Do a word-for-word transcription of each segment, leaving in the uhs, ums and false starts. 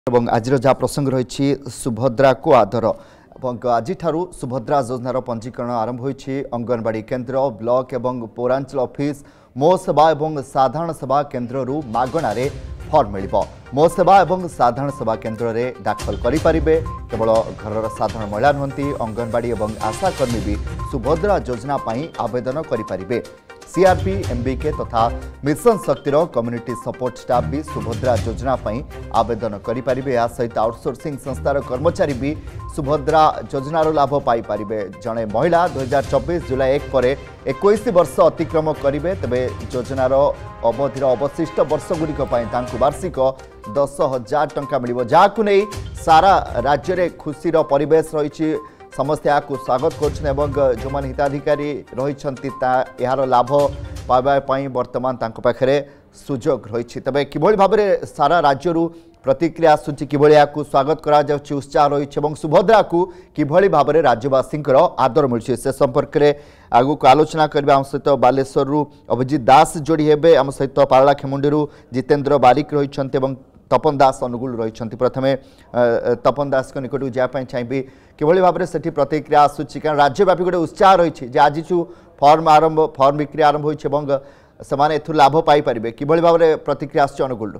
एवं आज जहाँ प्रसंग रही सुभद्रा को आदर आज सुभद्रा योजनार पंजीकरण आरंभ होती अंगनवाड़ी केन्द्र ब्लॉक एवं पौरांचल ऑफिस मो सेवा एवं साधारण सेवा केन्द्र मागणारे फॉर्म मिल मो सेवा एवं साधारण सेवा केन्द्र में दाखल करें केवल घर साधारण महिला नुहति अंगनवाड़ी एवं आशाकर्मी भी सुभद्रा योजना आवेदन करें। सीआरपी एमबीके तथा मिशन शक्तिर कम्युनिटी सपोर्ट स्टाफ भी सुभद्रा योजना आवेदन करें। या सहित आउटसोर्सिंग संस्थार कर्मचारी भी सुभद्रा योजनार लाभ पाइपर। जड़े महिला दुई हजार चौबीस जुलाई एक पर इक्कीस वर्ष अतिक्रम करेंगे तेरे योजनार अवधिर अवशिष्ट वर्षगुड़िक वार्षिक दस हजार टंका मिल जहाँ नहीं सारा राज्य में खुशीर परिवेश रही। समस्त यहाँ स्वागत कर जो मैंने हिताधिकारी रही यार लाभ पाइबापी बर्तमान पाखे सुजोग रही। तेज कि भाव में सारा राज्य प्रतिक्रिया आसूची कि स्वागत करा उत्साह रही सुभद्रा को कि भाव में राज्यवासी आदर मिलूँ से संपर्क में आगु को आलोचना करबा। आम सहित बालेश्वर अभिजित दास जोड़ी हेबे आम सहित पारला खेमुंडी जितेन्द्र बारिक रही तपन दास अनुगुल रही। प्रथमे तपन दास निकट जावाई चाहिए कि भाव में सेठी प्रतिक्रिया आसूची कारण राज्यव्यापी गोटे उत्साह रही आज फॉर्म आरंभ फॉर्म बिक्री आरंभ होने ए लाभ पाइपर कि भाव में प्रतिक्रिया आसूची अनुगुल।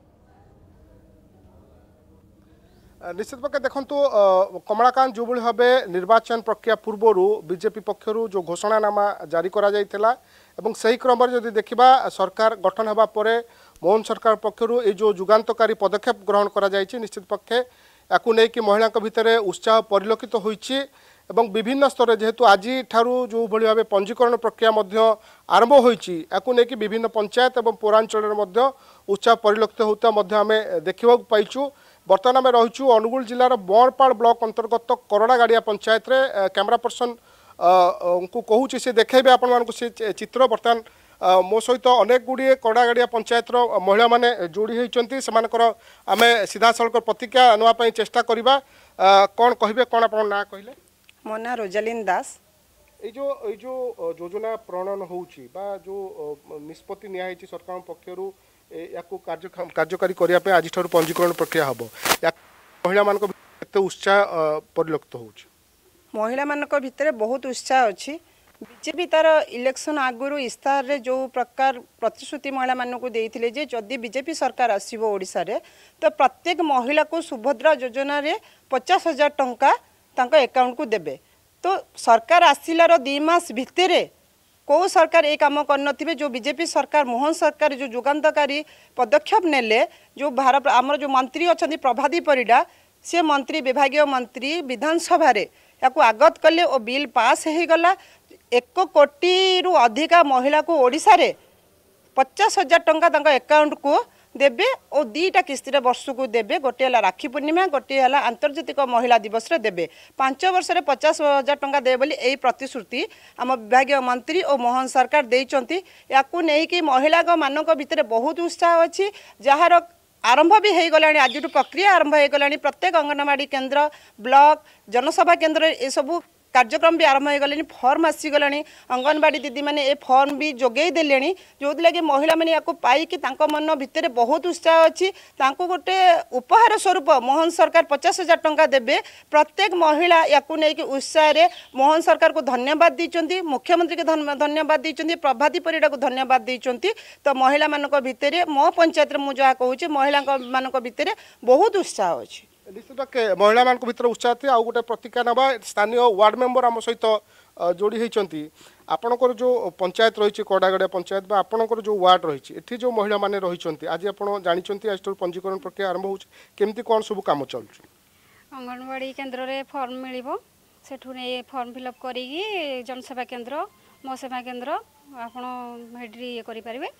निश्चित भाव देखु कमलाकांत जो भाव निर्वाचन प्रक्रिया पूर्वर बीजेपी पक्षर जो घोषणानामा जारी करा जाइथिला एवं सही क्रम जदि देखा सरकार गठन होगा पर मोहन सरकार पक्षर ये जो जुगान्तकारी पदक्षेप ग्रहण करा जाइछि निश्चित पक्षे याकू नहीं कि महिला भितर उत्साह परिलक्षित होइछि एवं विभिन्न स्तर जेहेतु आज ठारू जो भाव पंजीकरण प्रक्रिया आरंभ होइछि याकू नहीं कि विभिन्न पंचायत एवं पौरांचल उत्साह परिलक्षित होता आम देखा पाइछु। बर्तमान आम रहीचु अनुगुल जिलार बरपाड़ ब्लॉक अंतर्गत करड़ागाड़िया पंचायत रे कैमरा पर्सन को कहूँ से देखेबे आपण मानकु से चित्र। बर्तमान मो सहित अनेक गुड़िए करड़ागाड़िया पंचायत महिला माने जोड़ी होती से आम सीधा सड़क प्रतिक्रिया नापी चेष्टा करवा। कौन कहे कौन आप ना कहले? मो ना रोजालिन दास। ये जो ये जो योजना प्रणयन होउची बा जो निष्पत्ति निया सरकार पक्षर या कार्यकारी करने आज पंजीकरण प्रक्रिया हम महिला मान उत्साह परिलक्षित हो महिला मान भितर बहुत उत्साह अच्छी। बीजेपी तार इलेक्शन आगुरी इस्ताहार रे जो प्रकार प्रतिश्रुति महिला मानक देइथिले जे जदि बीजेपी सरकार आसीबो ओडिसा रे तो प्रत्येक महिला को सुभद्रा योजना रे पचास हजार टंका तांका अकाउंट को देबे। तो सरकार आसिलार दि मास भितरे कौ सरकार ये कम कर जो बीजेपी सरकार मोहन सरकार जो जुगान्तकारी पदक्षेप नेले जो भारत आमर जो मंत्री अच्छा प्रभादी परिडा से मंत्री विभागीय मंत्री विधानसभा या आगत कले और बिल पास हो गला। एक कोटी रु अधिका महिला को ओडिशा रे पचास हजार टंका अकाउंट को देबे और दीटा किस्ती वर्ष को देबे। गोटे है राखी पूर्णिमा गोटे है आंतर्जातिक महिला दिवस रे देबे। पांच वर्ष रे पचास हजार टंका देबे बोली एई प्रतिश्रुति आम विभागीय मंत्री और मोहन सरकार देइचंती। याकू नहीं कि महिला मानक भितर बहुत उत्साह अच्छी जार आरंभ भी हो गलानी। आज प्रक्रिया आरंभ हो गलानी। प्रत्येक अंगनवाड़ी केन्द्र ब्लॉक जनसभा केन्द्र ये सबू कार्यक्रम भी आरंभ हो गले। फॉर्म आसीगला अंगनवाड़ी दीदी मैंने ए फॉर्म भी जोगे देले जो लगे महिला मैंने या पाई मन भितर बहुत उत्साह अच्छी। गोटे उपहार स्वरूप मोहन सरकार पचास हजार टंका देबे। प्रत्येक महिला या नहीं उत्साह रे मोहन सरकार को धन्यवाद दीचंती मुख्यमंत्री के धन्यवाद दीचंती प्रभाती परिडा को धन्यवाद दीचंती। तो महिला मानक भितर मो पंचायत मु जहाँ कहूँ महिला मानक भितर बहुत उत्साह अच्छी। निश्चित महिला मान भर उत्साह थी। आउ गोटे प्रतिक्रिया नवा स्थानीय वार्ड मेंबर आम सहित जोड़ी होती आपणकर जो पंचायत रही करड़ागाड़िया पंचायत आपणकर जो वार्ड रही एठी जो महिला माने रही आज आप जानते आज पंजीकरण प्रक्रिया आरंभ होमती कौन सब कम चल अंगनवाड़ी केन्द्र रे फॉर्म मिलिबो सेठु ने फॉर्म फिलअप करी जनसेवा केन्द्र मो सेवा केन्द्र आपण हेडरी ये करि परिबे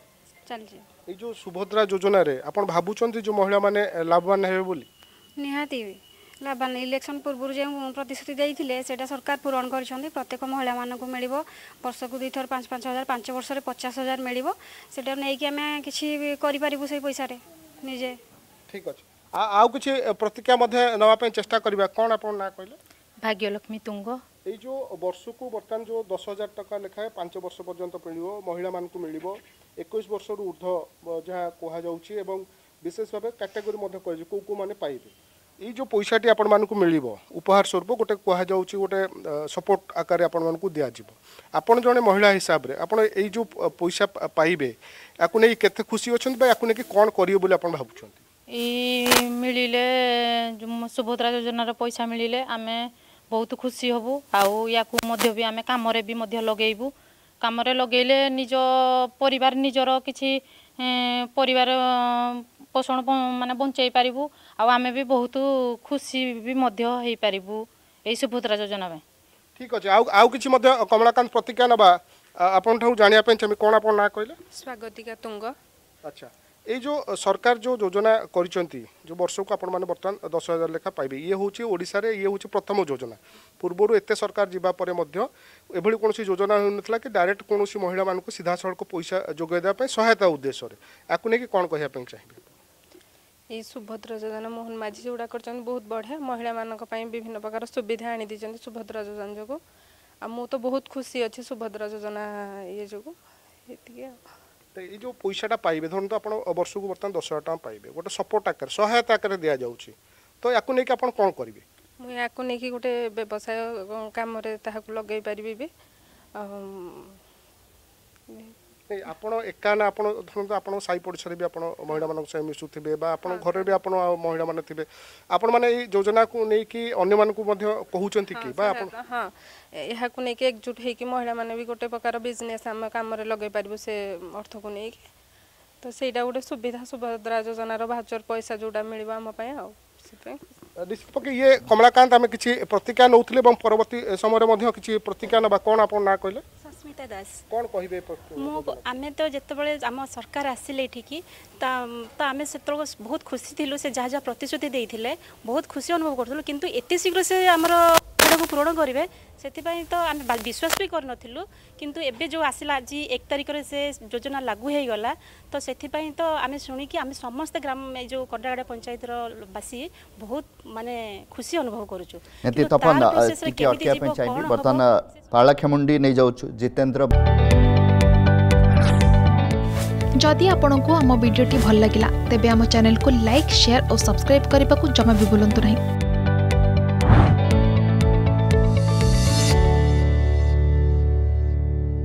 चल जे। ए जो सुभद्रा योजना रे आपण भाबुचंती जो महिला माने लाभवान हेबे बोली निहाती लाभान इलेक्शन पूर्व जो प्रतिश्रुति देते से सरकार पूरण कर प्रत्येक महिला मानक मिल वर्ष को दुई थर पाँच पाँच हजार पाँच वर्ष पचास हजार मिल से नहीं कि आम कि से पैसा निजे ठीक अच्छे। आउ किसी प्रतिक्रिया नापी चेष्टा करवा कौन आप ना कहले? भाग्यलक्ष्मी तुंग। ये जो वर्ष को बर्तमान जो दस हजार टका लेखाए पांच वर्ष पर्यंत मिल महिला मानक मिल इक्कीस वर्ष ऊर्ध्व जहाँ कहुच्छी विशेष भाव कैटेगोरी कौ कौ मैंने पाइबे ये जो पैसाटी आपण मानक मिल उपहार स्वरूप गोटे कह जाऊँगी गोटे सपोर्ट आकार आपण मानक दिज्व आपण जड़े महिला हिसाब से आपड़ ये जो पैसा पाइबे या नहीं केते खुशी अच्छा या नहीं कौन करेंगे आप भावुं मिले सुभद्रा योजनार पैसा मिले आम बहुत खुशी हबू आउ या भी आम कम भी लगेबू कम लगेले निज परिवार निजर किसी परिवार पोषण माने बंचाई पारिबू आम भी बहुत खुशी भी हो पारिबू यही सुभद्रा योजना में। ठीक अच्छे आउ आउ किछि मध्य कमलाकांत प्रतिक्रिया नबा आपन ठाउ जानिया पे चाहे कोन आपन ना कहले स्वागतिका तुंग। अच्छा ये जो सरकार जो योजना करिसंती जो वर्ष को आपण माने बर्तमान दस हजार लेखा पाइबे ये होची ओडिसा रे ये होची प्रथम योजना पूर्वरु एते सरकार जीवा परे मध्य एभली कोनोसी योजना होनथला कि डायरेक्ट कोनोसी महिला मानक सीधा सड़क पैसा जोगाई देबा पे सहायता उद्देश्य रे आकु ने कि कोन कहिया पे चाहिबे ये सुभद्रा योजना मोहन माझी जोड़ा कर बहुत बढ़िया महिला मानक पई विभिन्न प्रकार सुविधा आनी दीचंती सुभद्रा योजना जो आ मु तो बहुत खुशी अच्छी सुभद्रा योजना ये जो ये ये जो पैसाटा पाइबे धरन तो आपण वर्ष को बर्तमान दस हजार टाइम पाइबे गोटे सपोर्ट आकार सहायता आकार दिया जाउची तो याकु नै कि आपण कोन करिवे मु याकु नै कि गोटे व्यवसाय काम रे ताहाकु लगै परिबे बे आपण एका ना आपण धरन आपण साई पड़ोस रे भी आपण महिला मानक से मिसुथिबे बा आपण घर रे भी आपण महिला माने थिबे आपण माने ई योजना को नै कि अन्य मान को मध्य कहउचंती कि बा आपण हां एहा को नै कि एकजुट हे कि महिला माने भी गोटे प्रकार बिजनेस हम काम रे लगै परिबो से अर्थ को नै तो सेटा गोटे सुविधा सुभद्रा योजना रो भाचर पैसा जोडा मिलबा हम पय आ निश्चित पके ये कमलाकांत आम किसी प्रतिक्रिया नौथिले परवर्ती समय मध्य किसी प्रतिक्रिया नबा कोन आपण ना कहले सस्मिता दास कोन कहिबे मो आमे तो जेतबेले आम सरकार आसिले एठिकी ता तो आमे सेतरो बहुत खुशी थिलु से जहा जहा प्रतिश्रुति देइथिले बहुत खुशी अनुभव करथलु किंतु एते शीघ्र से हमर को पूरण करेंगे से तो आम विश्वास भी कर नथिलु किंतु एबे जो आसिला आज एक तारिख रे से योजना लागू हो गला तो से तो आम शुणिकी आम समस्त ग्राम जो कंडागड़ा पंचायत बासी बहुत माने खुशी अनुभव करूछु नेति तपन टिके अटकिया पे चाहिए बर्तन पालाखेमुंडी नै जाउछु जितेंद्र। जदि आपंक आम भिडी भल लगा तेब आम चैनल को लाइक शेयर और सब्सक्राइब करने को जमा भी भूलु नहीं।